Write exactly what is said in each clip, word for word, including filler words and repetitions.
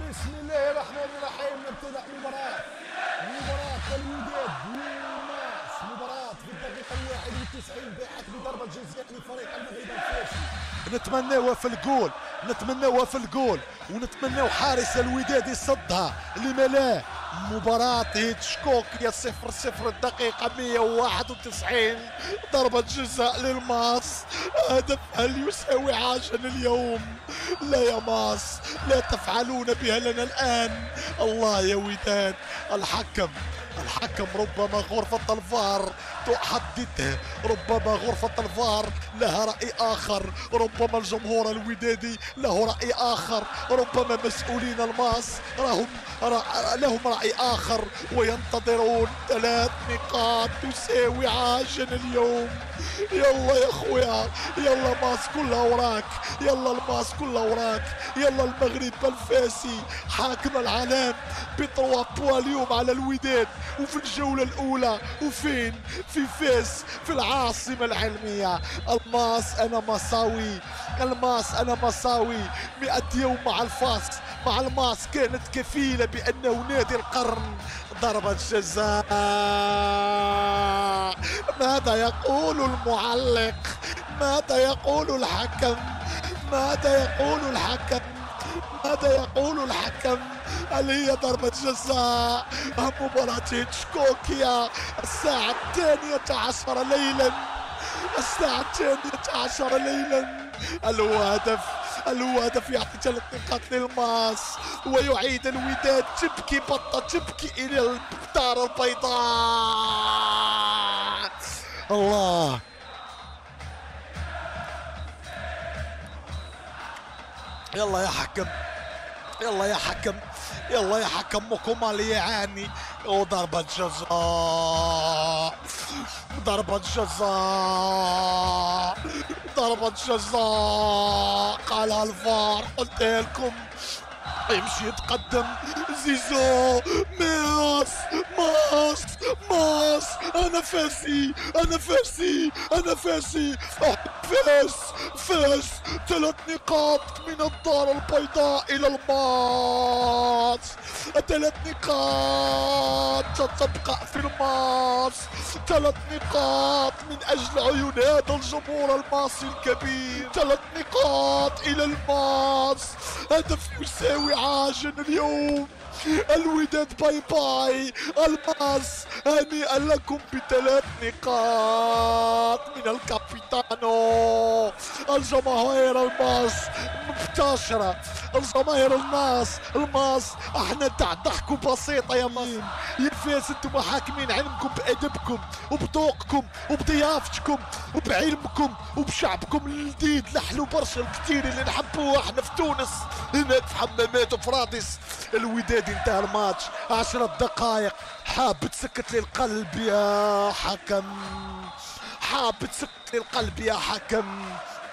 بسم الله الرحمن الرحيم. نبتدأ مباراة مباراة الوداد والناس. مباراة في الدقيقة الواحد والتسعين باحت بضربة جزاء لفريق المغرب الفارسي. نتمناوها في الجول، نتمناوها في الجول، ونتمناو حارس الوداد يصدها. لما لا؟ مباراة هيتشكوك يا صفر صفر الدقيقة مئة وواحد وتسعين، ضربة جزاء للماس. هدف هل يساوي عاجلا اليوم؟ لا يا ماس، لا تفعلون بها لنا الآن. الله يا وداد. الحكم الحكم ربما غرفة الفار تحدده، ربما غرفة الفار لها رأي آخر، ربما الجمهور الودادي له رأي آخر، ربما مسؤولين الماس راهم لهم رأي آخر وينتظرون ثلاث نقاط تساوي عاجلا اليوم. يلا يا خويا، يلا ماس كلها وراك، يلا الماس كلها وراك، يلا المغرب الفاسي حاكم العالم بطروا بوا اليوم على الوداد وفي الجولة الأولى. وفين؟ في فاس، في العاصمة العلمية. الماس أنا مصاوي، الماس أنا مصاوي. مئة يوم مع الفاس مع الماس كانت كفيلة بأنه نادي القرن. ضربة جزاء. ماذا يقول المعلق؟ ماذا يقول الحكم؟ ماذا يقول الحكم؟ ماذا يقول الحكم؟ هل هي ضربة جزاء؟ مباراة هيتشكوكيا الساعة الثانية عشر ليلا، الساعة الثانية عشر ليلا. الهدف الهدف يعطي ثلاث نقاط للماس ويعيد الوداد تبكي بطة تبكي إلى الدار البيضاء. الله. يلا يا حكم، يلا يا حكم، يلا يا حكم موكومالي يعاني. وضربة جزاء، ضربة جزاء، ضربة جزاء. قالها الفار، قلت لكم يمشي يتقدم زيزو. ماس ماس ماس انا فاسي، انا فاسي، انا فاسي. فاس فاس ثلاث نقاط من الدار البيضاء الى الماس. ثلاث نقاط تبقى في الماس، ثلاث نقاط من اجل عيون هذا الجمهور الماسي الكبير. ثلاث نقاط الى الماس. هدف يساوي عاجل اليوم. الوداد باي باي. الماس هنيئا لكم بثلاث نقاط من الكابيتانو. الجماهير الماس مبتشرة، الجماهير الماس الماس احنا تاع ضحكوا بسيطة يا ماس. يا فاس انتم حاكمين علمكم بادبكم وبذوقكم وبضيافتكم وبعلمكم وبشعبكم الجديد. لحلو برشا الكثير اللي نحبوه احنا في تونس، هناك في حمامات وفي رادس. الوداد انتهى الماتش عشرة دقائق. حاب تسكت لي القلب يا حكم، حاب تسكت لي القلب يا حكم.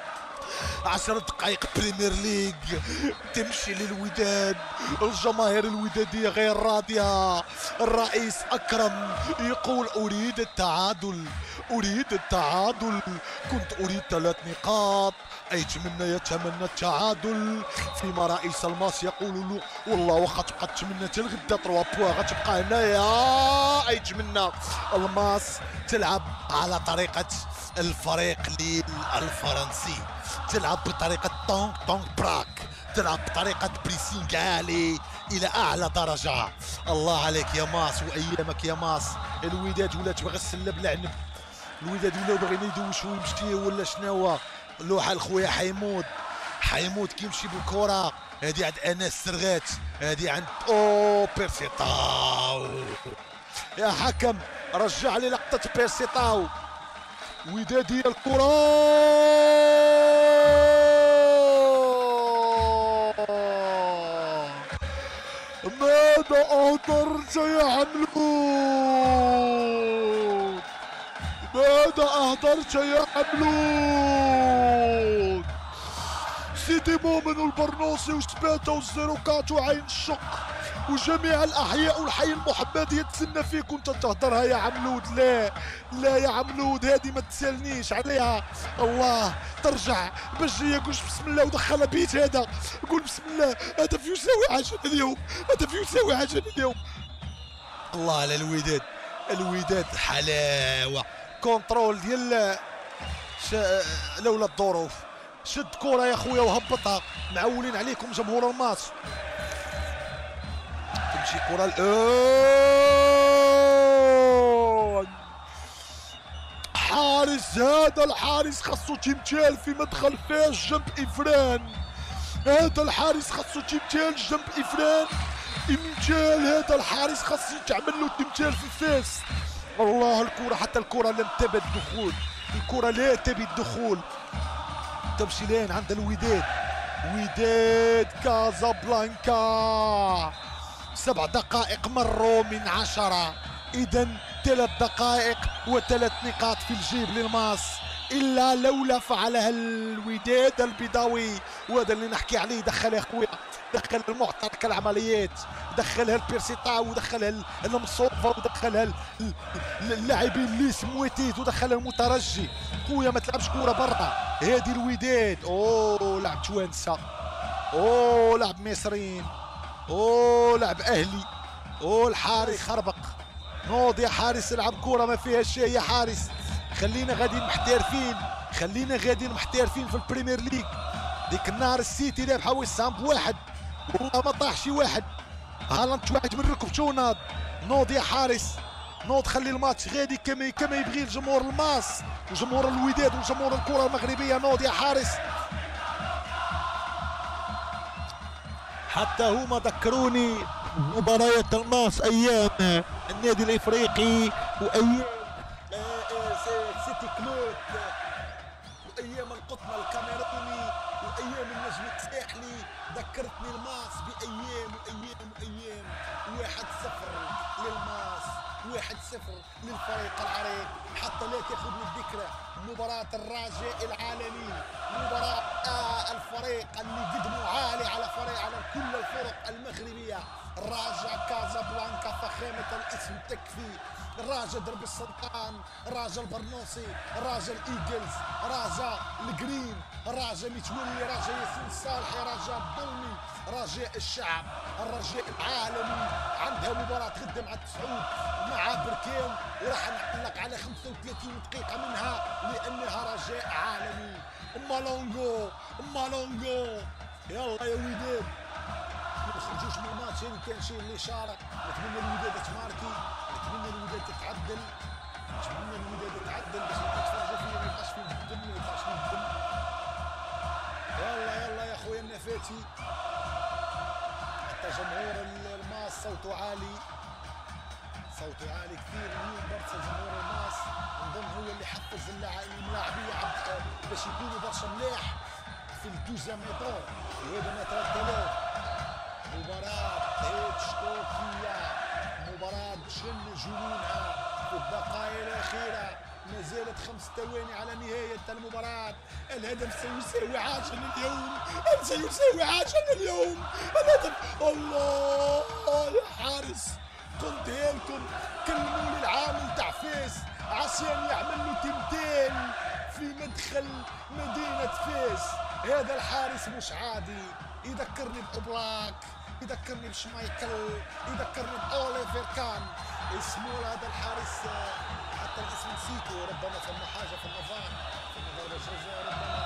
عشر دقائق بريمير ليج تمشي للوداد. الجماهير الودادية غير راضية. الرئيس أكرم يقول أريد التعادل، أريد التعادل، كنت أريد ثلاث نقاط. أيتمنى يتمنى التعادل، فيما رئيس الماس يقول له والله واخا تبقى تتمنى حتى الغدا تروا بوا غتبقى هنايا. أيتمنى الماس تلعب على طريقة الفريق ليل الفرنسي، تلعب بطريقة طونك طونك براك، تلعب بطريقة بريسينغ عالي إلى أعلى درجة. الله عليك يا ماس وأيامك يا ماس. الوداد ولات باغي تسلب لعنب، الوداد ولاو باغيين يدوشوا ويمشيو ولا شناوا. لوحة الخويا حيمود، حيمود كيمشي بالكرة. هادي عند أنس سرغات، هادي عند أو بيرسيطاو. يا حكم رجع لي لقطة بيرسيطاو. ودادية الكرة. ماذا أهدرت يا حملون؟ ماذا أهدرت يا حملون؟ سيدي مؤمن والبرنوسي وسباته والزيروكات وعين الشق وجميع الاحياء والحي المحمدي يتسنى فيك وانت تهدرها يا عملود. لا لا يا عملود، هذه ما تسالنيش عليها. الله ترجع بجيه قول بسم الله ودخلها بيت. هذا قول بسم الله، هدف يساوي عجل اليوم، هدف يساوي عجل اليوم. الله على الوداد، الوداد حلاوه. كونترول ديال شا... لولا الظروف. شد كرة يا خويا وهبطها. معولين عليكم جمهور الماتش. تمشي كرة الآن. حارس، هذا الحارس خاصو تيمثال في مدخل فاش جنب إفران. هذا الحارس خاصو تيمثال جنب إفران. امثال هذا الحارس خاصو يتعمل له تمثال في فاس. الله الكرة، حتى الكرة لم تبد الدخول، الكرة لا تبي الدخول. تمشي لين عند الوداد. وداد كازابلانكا. سبع دقائق مروا من عشرة، إذا ثلاث دقائق وثلاث نقاط في الجيب للماس. إلا لولا فعلها الوداد البيضاوي، وهذا اللي نحكي عليه. دخل يا خويا، دخل المعترك العمليات، دخلها البيرسيتا ودخلها المصوفة ودخلها اللاعبين اللي سمويتيت ودخلها المترجي. خويا ما تلعبش كورة برا. هادي الوداد. اوه لعب توانسة، اوه لعب مصريين، اوه لعب اهلي، اوه الحارس خربق. نوض يا حارس، العب كورة ما فيها شيء يا حارس. خلينا غاديين محترفين، خلينا غاديين محترفين في البريمير ليج. ديك النهار السيتي رابحه وسام بواحد والله ما طاح شي واحد. هالاند تواعد من ركبته وناض. نوض يا حارس، نوض خلي الماتش غادي كما كما يبغي الجمهور الماس وجمهور الوداد وجمهور الكره المغربيه. نوض يا حارس. حتى هما ذكروني مباريات الماس ايام النادي الافريقي وايام سيتي كلوب وايام القطن الكاميروني وايام النجم الساحلي. ذكرتني الماس بايام وايام وايام. واحد صفر للماس، واحد صفر للفريق العريق. حتى لا تاخذني الذكرى مباراة الرجاء العالمي، مباراة آه الفريق اللي قدموا عالي على فريق على كل الفرق المغربية. الرجاء كازابلانكا، فخامة الاسم تكفي. الرجاء درب السلطان، الرجاء البرنوسي، الرجاء الايجلز، الرجاء الجرين، الرجاء متولي، رجاء ياسين الصالحي، رجاء الظلمي، رجاء الشعب، الرجاء العالمي. عندها مباراة غدا مع التسعود مع بركان، وراح نعلق على خمسة وثلاثين دقيقة منها لأنها رجاء عالمي. مالونغو مالونغو. يلا يا وداد ما تخرجوش من الماتش. هذه كان شيء اللي شارك. نتمنى الوداد تماركي، نتمنى الوداد تتعدل، نتمنى الوداد تتعدل باش تتفرجوا فيا ما يبقاش فيه الدم، ما يبقاش فيه الدم. يلا يلا يا خويا النفاتي. حتى جمهور الماس صوته عالي، صوته عالي كثير اليوم. برشا جمهور الماس نظن هو اللي حفز اللاعبيه باش يكونوا برشا ملاح في الدوزيام ميطور. وهذا ما تردلوه. مباراة هيتشكوكية، مباراة شن جنونها في الدقائق الأخيرة. ما زالت خمس ثواني على نهاية المباراة. الهدف سيساوي عاجل اليوم، سيساوي عاجل اليوم الهدف. الله يا حارس، قلتها لكم كلموا لي العامل تاع فاس عشان يعمل له تمثال في مدخل مدينة فاس. هذا الحارس مش عادي، يذكرني بأوبلاك، يذكرني بشمايكل، يذكرني بأوليفر كان. اسمه هذا الحارس حتى الاسم نسيته. ربما فما حاجة في النظام، في ضربة جزاء. ربما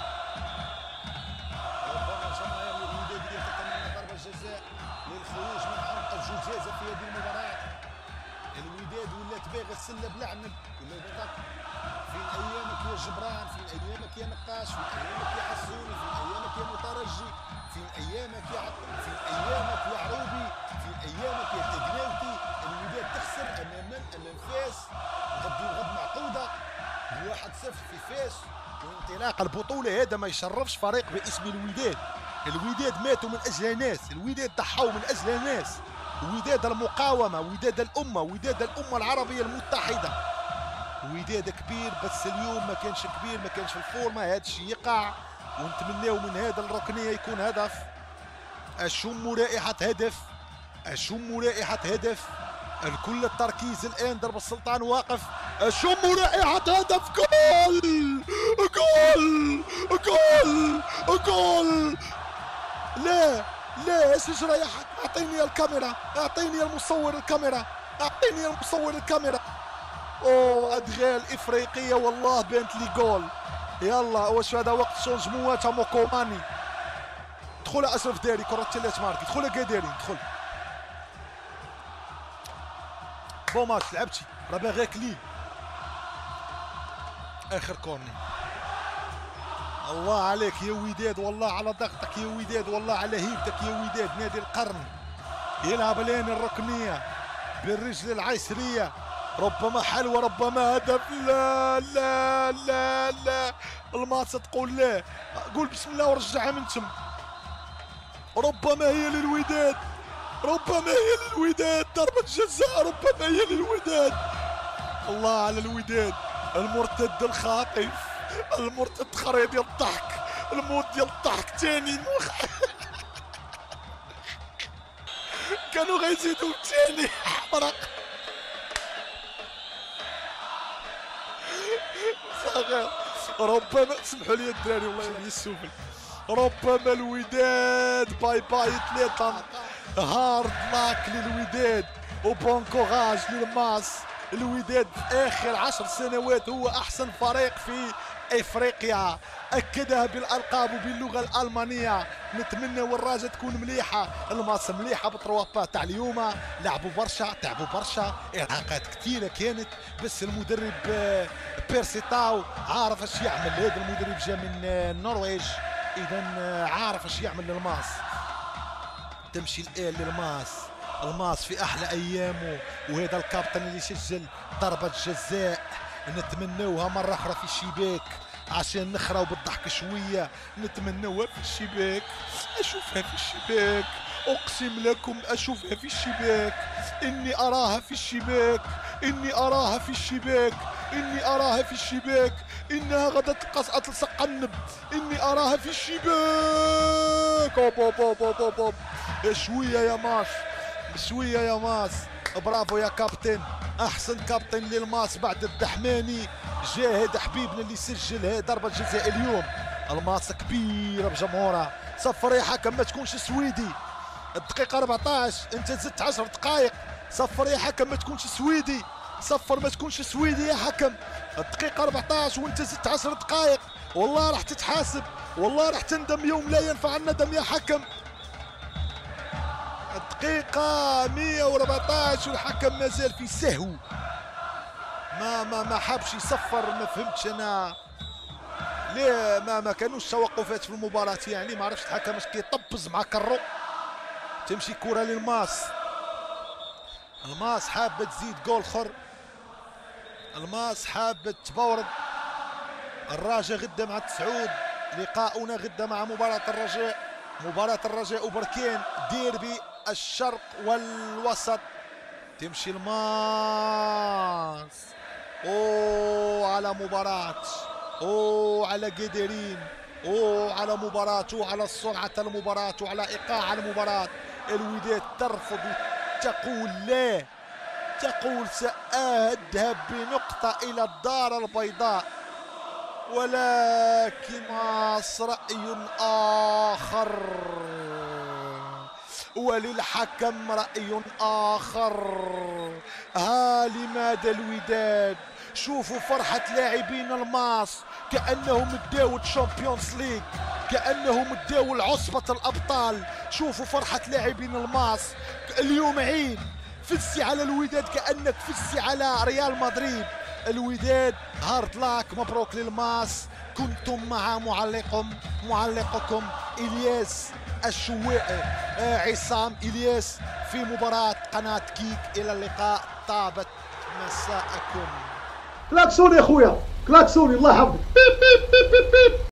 ربما جماهير الوداد تتمنى ضربة جزاء للخروج من عمق الجزازة في هذه المباراة. الوداد ولات باغي السلة بلعنب ولا بالضبط. فين ايامك يا جبران، فين ايامك يا نقاش، فين ايامك يا حسوني، فين ايامك يا مترجي، فين ايامك يا فين ايامك يا عروبي، فين ايامك يا تقناوتي. الوداد تخسر امام من؟ امام فاس. غد غد معقوده بواحد صفر في فاس. وانطلاق البطوله هذا ما يشرفش فريق باسم الوداد. الوداد ماتوا من اجل ناس، الوداد ضحوا من اجل ناس. وداد المقاومه، وداد الامه، وداد الامه العربيه المتحده. وداد كبير بس اليوم ما كانش كبير، ما كانش في الفورمه. هذا الشيء يقع ونتمناو من هذا الركنيه يكون هدف. اشم رائحه هدف، اشم رائحه هدف. الكل التركيز الان. درب السلطان واقف. اشم رائحه هدف. جول جول جول جول. لا لا ايش ريحك؟ اعطيني الكاميرا، اعطيني المصور الكاميرا، اعطيني المصور الكاميرا. اوه ادغال افريقيه والله بانت لي جول. يلا واش هذا وقت شونجمون تاع موكوماني. دخل اشرف داري كره تلات ماركي. دخل قادري دخل. بون ماتش لعبتي راه باغاك لي. اخر كورني. الله عليك يا وداد، والله على ضغطك يا وداد، والله على هيبتك يا وداد. نادي القرن يلعب الان الركنيه بالرجل العيسريه، ربما حلوه ربما هدف. لا لا لا لا الماتش تقول لا. قول بسم الله ورجعها من تم. ربما هي للوداد، ربما هي للوداد. ضربة جزاء ربما هي للوداد. الله على الوداد. المرتد الخاطف، المرتد خريط ديال الضحك، الموت ديال الضحك ثاني. كانوا غيزيدوا ثاني حمرق. صغير ربما سمحوا لي الدراري والله يلي السفل. ربما الوداد باي باي ثلاثة. هارد لاك للوداد وبون كوراج للماس. الوداد في اخر عشر سنوات هو احسن فريق في افريقيا، اكدها بالالقاب وباللغه الالمانيه. نتمنى والراجه تكون مليحه. الماس مليحه بتروا با تاع اليوم. لعبوا برشا، تعبوا برشا، ارهاقات كثيره كانت، بس المدرب بيرسي تاو عارف اش يعمل. هذا المدرب جا من النرويج، اذا عارف اش يعمل للماس. تمشي الان للماس. الماس في احلى ايامه، وهذا الكابتن اللي سجل ضربه جزاء نتمنوها مره اخرى في الشباك عشان نخراو بالضحك شويه. نتمنوها في الشباك، اشوفها في الشباك، اقسم لكم اشوفها في الشباك. اني اراها في الشباك، اني اراها في الشباك، اني اراها في الشباك. انها غدا تلقى تلصق النب. اني اراها في الشباك. أوب أوب أوب أوب أوب أوب. شويه يا ماس، شويه يا ماس. برافو يا كابتن، احسن كابتن للماس بعد الدحماني. جاهد حبيبنا اللي سجل ضربه جزاء اليوم. الماس كبيره بجمهورها. صفر يا حكم ما تكونش سويدي. الدقيقه أربعطاش انت زدت عشر دقائق. صفر يا حكم ما تكونش سويدي. صفر ما تكونش سويدي يا حكم. الدقيقه أربعطاش وانت زدت عشر دقائق. والله راح تتحاسب، والله راح تندم يوم لا ينفع الندم يا حكم. الدقيقة مية وأربعطاش والحكم مازال في سهو. ما ما ما حابش يصفر. ما فهمتش انا ليه ما ما كانوش توقفات في المباراة. يعني ما عرفتش الحكم اش كيطبز مع كرو. تمشي كرة للماس. الماس حابة تزيد جول اخر. الماس حابة تبورد. الرجاء غدا مع التسعود. لقاؤنا غدا مع مباراة الرجاء. مباراة الرجاء وبركان ديربي الشرق والوسط. تمشي الماس. اوه على مباراة، اوه على قادرين، اوه على مباراة، وعلى سرعة المباراة، وعلى ايقاع المباراة. الوداد ترفض تقول لا، تقول سأذهب بنقطة إلى الدار البيضاء. ولكن ماس رأي آخر، وللحكم رأي آخر. ها لماذا الوداد؟ شوفوا فرحة لاعبين الماس كأنهم اداو الشامبيونز ليج، كأنهم اداو العصبة الأبطال. شوفوا فرحة لاعبين الماس اليوم عيد. فزي على الوداد كأنك فزي على ريال مدريد. الوداد هارد لاك، مبروك للماس. كنتم مع معلقكم معلقكم إلياس الشوائي، آه عصام إلياس في مباراة قناة كيك. إلى اللقاء، طابت مساءكم. كلاكسون يا خويا، كلاكسون الله يحفظك.